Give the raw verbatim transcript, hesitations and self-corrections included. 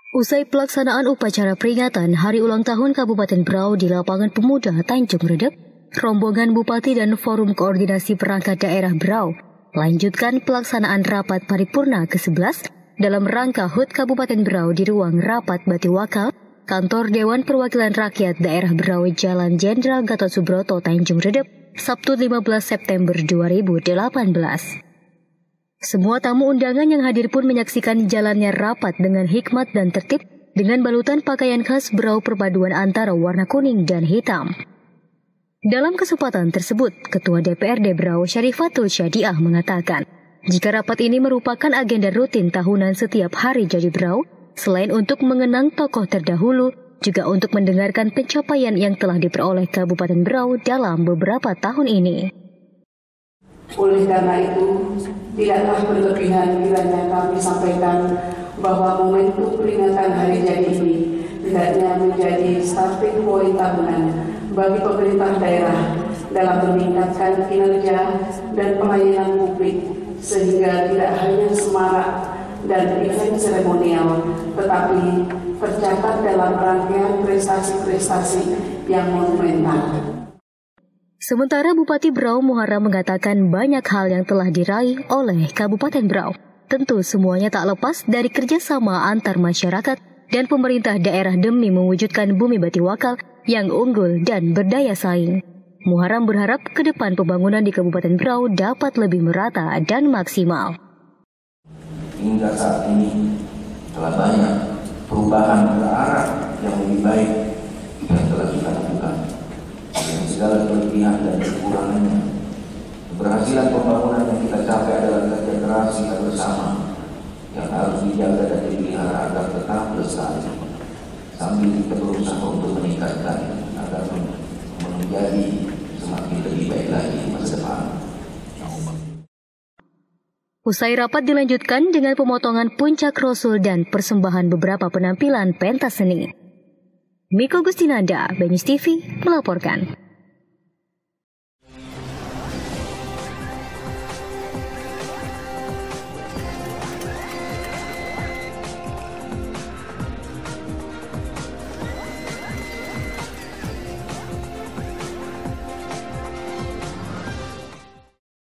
Usai pelaksanaan upacara peringatan Hari Ulang Tahun Kabupaten Berau di Lapangan Pemuda Tanjung Redep, rombongan Bupati dan Forum Koordinasi Perangkat Daerah Berau lanjutkan pelaksanaan rapat paripurna ke sebelas dalam rangka H U T Kabupaten Berau di ruang rapat Batiwakal, Kantor Dewan Perwakilan Rakyat Daerah Berau, Jalan Jenderal Gatot Subroto, Tanjung Redep, Sabtu lima belas September dua ribu delapan belas. Semua tamu undangan yang hadir pun menyaksikan jalannya rapat dengan hikmat dan tertib dengan balutan pakaian khas Berau perpaduan antara warna kuning dan hitam. Dalam kesempatan tersebut, Ketua D P R D Berau Syarifatul Syadiah mengatakan, jika rapat ini merupakan agenda rutin tahunan setiap hari jadi Berau, selain untuk mengenang tokoh terdahulu, juga untuk mendengarkan pencapaian yang telah diperoleh Kabupaten Berau dalam beberapa tahun ini. Oleh karena itu, tidaklah berlebihan kiranya kami sampaikan bahwa momentum peringatan hari jadi ini hendaknya menjadi starting point tahunan bagi pemerintah daerah dalam meningkatkan kinerja dan pelayanan publik, sehingga tidak hanya semarak dan event seremonial, tetapi tercatat dalam rangkaian prestasi-prestasi yang monumental. Sementara Bupati Berau Muharram mengatakan banyak hal yang telah diraih oleh Kabupaten Berau. Tentu semuanya tak lepas dari kerjasama antar masyarakat dan pemerintah daerah demi mewujudkan bumi Batiwakal yang unggul dan berdaya saing. Muharram berharap ke depan pembangunan di Kabupaten Berau dapat lebih merata dan maksimal. Hingga saat ini telah banyak perubahan ke arah yang lebih baik yang telah kita lakukan. Dengan segala kelebihan dan kekurangannya, keberhasilan pembangunan yang kita capai adalah kerja keras kita bersama yang harus dijaga dan dipelihara agar tetap lestari, sambil kita berusaha untuk meningkatkan agar menjadi semakin lebih baik lagi di masa depan. Usai rapat dilanjutkan dengan pemotongan puncak Rasul dan persembahan beberapa penampilan pentas seni. Miko Gustinanda, BNews T V melaporkan.